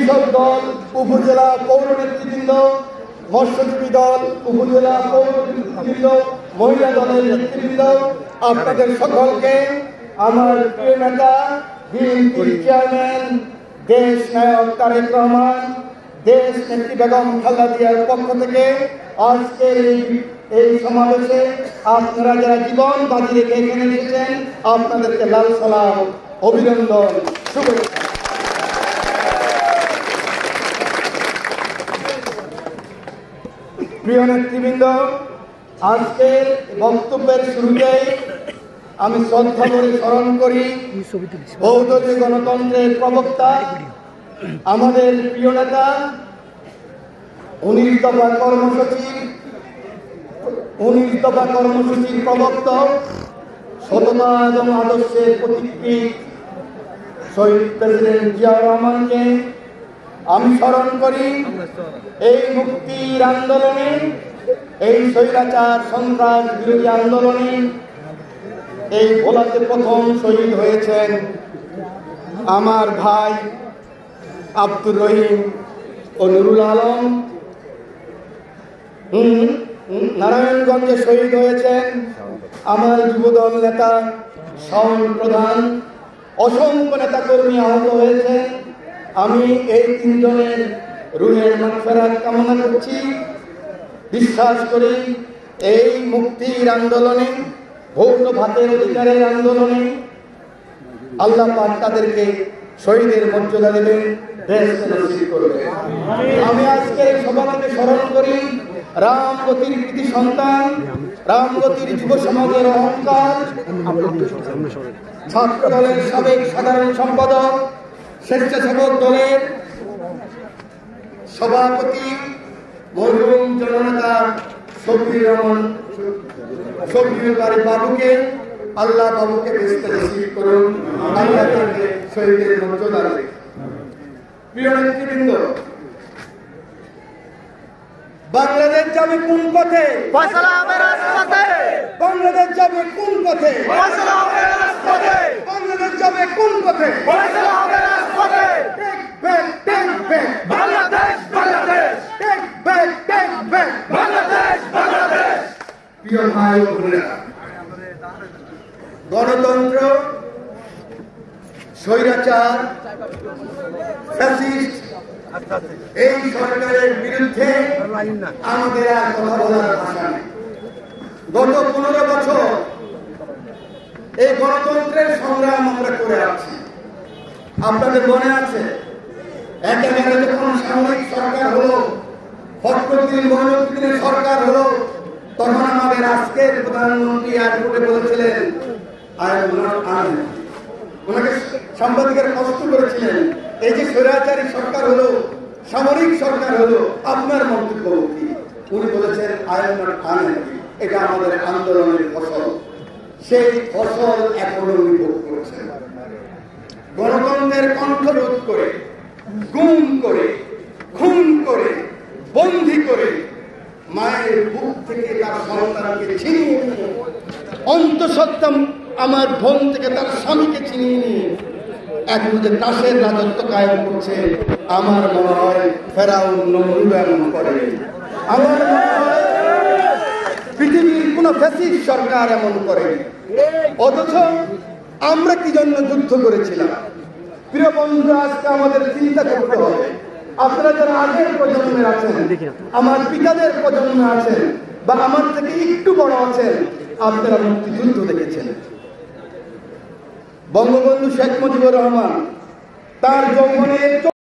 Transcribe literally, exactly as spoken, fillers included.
কৃষক দল, উপজেলা পৌর নেতৃবৃন্দ, মৎস্যজীবী দল, উপজেলা পৌর নেতৃবৃন্দ, মহিলা দলের নেতৃবৃন্দ, আপনাদের সকলকে আমার প্রিয় নেতা বিএনপির চেয়ারম্যান দেশ নায়ক তারেক রহমান, দেশ নেত্রী বেগম খালেদা জিয়ার পক্ষ থেকে আজকের এই সমাবেশে আপনারা যারা জীবন বাজি রেখে এখানে এসেছেন আপনাদেরকে লাল সালাম, অভিনন্দন, শুভেচ্ছা। প্রিয় নেতৃবৃন্দ, আজকের বক্তব্যের শুরুতেই আমি শ্রদ্ধা করে স্মরণ করি বহুদলীয় গণতন্ত্রের প্রবক্তা আমাদের প্রিয় নেতা উনিশ দফা কর্মসূচি উনিশ দফা কর্মসূচির প্রবক্তা সততা এবং আদর্শের প্রতীকী শহীদ প্রেসিডেন্ট জিয়াউর রহমানকে আমি স্মরণ করি। এই মুক্তির আন্দোলনে, এই স্বৈরাচার সন্ত্রাস বিরোধী আন্দোলনে এই ভোলাতে প্রথম শহীদ হয়েছেন আমার ভাই আব্দুর রহিম ও নুরুল আলম। নারায়ণগঞ্জে শহীদ হয়েছেন আমার যুবদল নেতা শাওন প্রধান। অসংখ্য নেতাকর্মী আহত হয়েছেন। আমি এই তিনজনের রুহের মাগফিরাত কামনা করছি। বিশ্বাস করি এই মুক্তির আন্দোলনে, ভোট ভাতের অধিকারের আন্দোলনে আল্লাহ পাক তাদেরকে শহীদের মর্যাদা দেবেন, দেশকে নসিব করবেন। আমি আজকে সবাইকে স্মরণ করি রামগতির কৃতি সন্তান, রামগতির যুব সমাজের অহংকার, ছাত্র দলের সাবেক সাধারণ সম্পাদক, স্বেচ্ছাসেবক দলের সভাপতি মরহুম জননেতা শফিউর রহমান শফিউর বাড়ি বাবুকে আল্লাহ বাবুকে বেহেশতে নসিব করুন, আল্লাহ তাকে শহীদের মর্যাদা দেন। প্রিয় নেতৃবৃন্দ, বাংলাদেশ যাবে কোন পথে? ফয়সালা হবে রাজপথে। বাংলাদেশ যাবে কোন পথে? ফয়সালা হবে রাজপথে। বাংলাদেশ যাবে কোন পথে? ফয়সালা হবে রাজপথে। Take back, take back Bangladesh, Bangladesh. Take back, take back Bangladesh, Bangladesh. প্রিয় ভাই ও বোনেরা, গণতন্ত্র, স্বৈরাচার, ফ্যাসিস্ট এই সরকারের বিরুদ্ধে আমাদের আর কথা বলার ভাষা নেই। গত পনেরো বছর এই গণতন্ত্রের সংগ্রাম আমরা করে আসছি। আপনাদের মনে আছে একেবারে যখন সামরিক সরকার হলো, ফখরুদ্দিন মঈনুদ্দিনের সরকার হলো, তখন আমাদের আজকের প্রধানমন্ত্রী এয়ারপোর্টে বলেছিলেন আই এম নট আর্মি। ওনাকে সাংবাদিকের কষ্ট করেছিলেন, এই যে স্বৈরাচারী সরকার হলো, সামরিক সরকার হলো, আপনার মন্তব্য কি? উনি বলেছেন আই এম নট আর্মি, এটা আমাদের আন্দোলনের ফসল। সেই ফসল এখনো ভোগ করছে। গণতন্ত্রের কণ্ঠরোধ করে, গুম করে, খুন করে, বন্দী করে, মায়ের বুক থেকে তার সন্তানকে ছিনিয়ে নিয়ে, অন্তঃসত্ত্বা আমার বোন থেকে তার স্বামীকে ছিনিয়ে নিয়ে এখন যে দাসের রাজত্ব কায়েম করছে, আমার মনে হয় ফেরাউন নমরুদ এমন করে। আমার মনে হয় পৃথিবীর কোন ফ্যাসিস্ট সরকার এমন করে। অথচ আমরা কি জন্য যুদ্ধ করেছিলাম? প্রিয় বন্ধু, আজকে আমাদের চিন্তা করতে হবে। আপনারা যারা আগের প্রজন্মের আছেন, আমার পিতাদের প্রজন্মে আছেন, বা আমার থেকে একটু বড় আছেন, আপনারা মুক্তিযুদ্ধ দেখেছেন। বঙ্গবন্ধু শেখ মুজিবুর রহমান তার যৌবনে